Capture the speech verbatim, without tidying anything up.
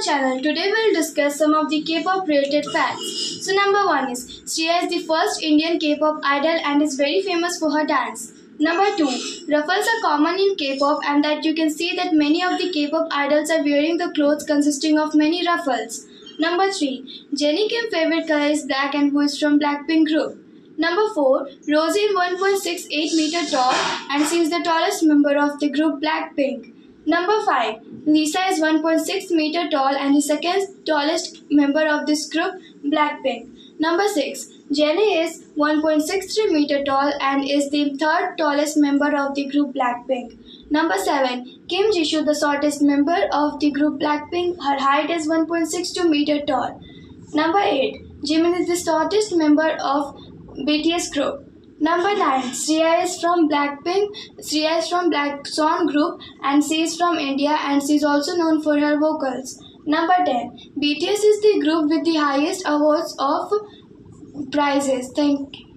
channel. Today we'll discuss some of the K-pop related facts. So number one is Shreya is the first Indian K-pop idol and is very famous for her dance. Number two, ruffles are common in K-pop and that you can see that many of the K-pop idols are wearing the clothes consisting of many ruffles. Number three, Jennie Kim's favorite color is black and who is from Blackpink group. Number four, Rosie is one point six eight meter tall and she is the tallest member of the group Blackpink. Number five, Lisa is one point six meter tall and the second tallest member of this group Blackpink. Number six, Jennie is one point six three meter tall and is the third tallest member of the group Blackpink. Number seven, Kim Jisoo, the shortest member of the group Blackpink, her height is one point six two meter tall. Number eight, Jimin is the shortest member of B T S group. Number nine, Shreya is from Blackpink. Shreya is from Black Swan group and she is from India and she is also known for her vocals. Number ten, B T S is the group with the highest awards of prizes. Thank you.